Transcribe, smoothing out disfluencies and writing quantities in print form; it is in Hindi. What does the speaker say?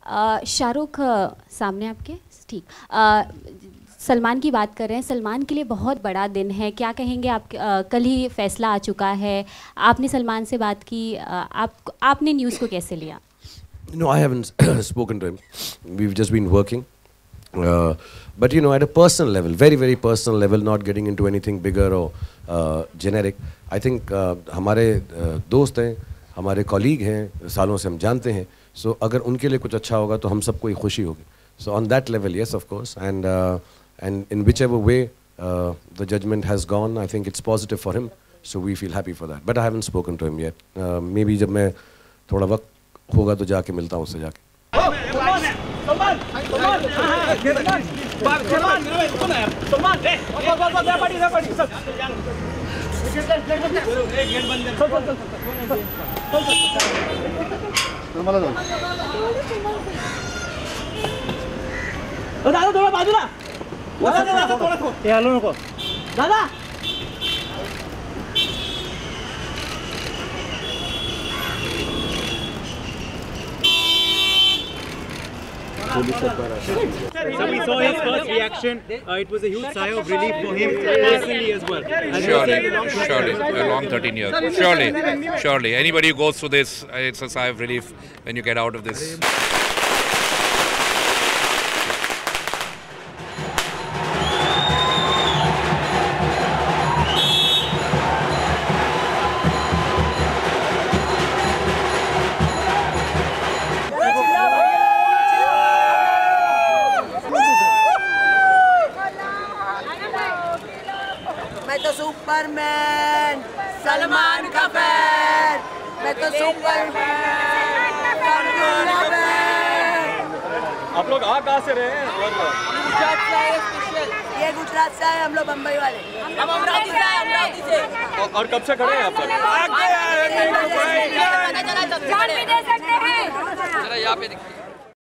शाहरुख सामने आपके, ठीक। सलमान की बात कर रहे हैं। सलमान के लिए बहुत बड़ा दिन है, क्या कहेंगे आप? कल ही फैसला आ चुका है, आपने सलमान से बात की, आपने न्यूज़ को कैसे लिया? No, I haven't spoken to him. We've just been working. But you know, at a personal level, very, very personal level, not getting into anything bigger or generic. I think हमारे दोस्त हैं, हमारे colleague हैं, सालों से हम जानते हैं. So अगर उनके लिए कुछ अच्छा होगा तो हम सबको ही खुशी होगी. So on that level, yes, of course. And in whichever way the judgment has gone, I think it's positive for him. So we feel happy for that. But I haven't spoken to him yet. Maybe जब मैं थोड़ा वक्त होगा तो जाके मिलता हूँ उससे जाके। दादा थोड़ा बाजूला, दादा थोड़ा हलू नको दादा। So we saw his first reaction. It was a huge sigh of relief for him personally as well. Surely, a long 13 years. Surely. Anybody who goes through this, it's a sigh of relief when you get out of this. मैं तो सुपरमैन सलमान का फैन, मैं तो सुपरमैन। आप लोग आ कहाँ से रहे हैं? गुजरात से आए स्पेशल। ये गुजरात से आए, हम लोग बम्बई वाले। हम अमरावती से आए, अमरावती से। और कब से खड़े हैं आप लोग? जान भी दे सकते हैं। यहाँ पे देखिए।